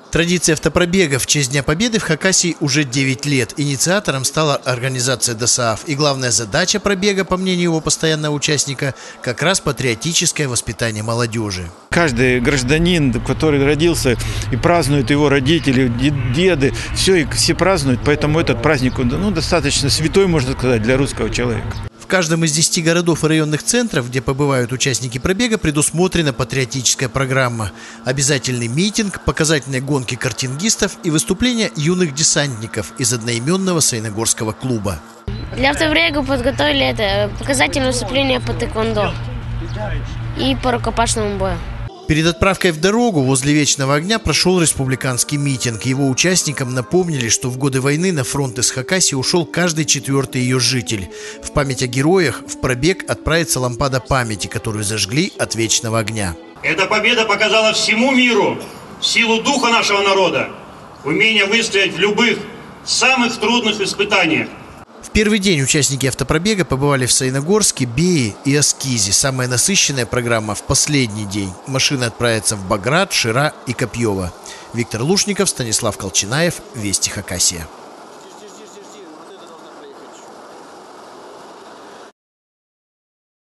Традиция автопробега в честь Дня Победы в Хакасии уже 9 лет. Инициатором стала организация ДОСААФ. И главная задача пробега, по мнению его постоянного участника, как раз патриотическое воспитание молодежи. Каждый гражданин, который родился и празднуют его родители, деды, все празднуют, поэтому этот праздник достаточно святой, можно сказать, для русского человека. В каждом из 10 городов и районных центров, где побывают участники пробега, предусмотрена патриотическая программа. Обязательный митинг, показательные гонки картингистов и выступления юных десантников из одноименного Саяногорского клуба. Для автопробега подготовили показательное выступление по тэквондо и по рукопашному бою. Перед отправкой в дорогу возле Вечного огня прошел республиканский митинг. Его участникам напомнили, что в годы войны на фронт из Хакасии ушел каждый 4-й ее житель. В память о героях в пробег отправится лампада памяти, которую зажгли от Вечного огня. Эта победа показала всему миру силу духа нашего народа, умение выстоять в любых самых трудных испытаниях. В первый день участники автопробега побывали в Саяногорске, Бее и Аскизе. Самая насыщенная программа в последний день. Машины отправятся в Баграт, Шира и Копьево. Виктор Лушников, Станислав Колчинаев, Вести Хакасия.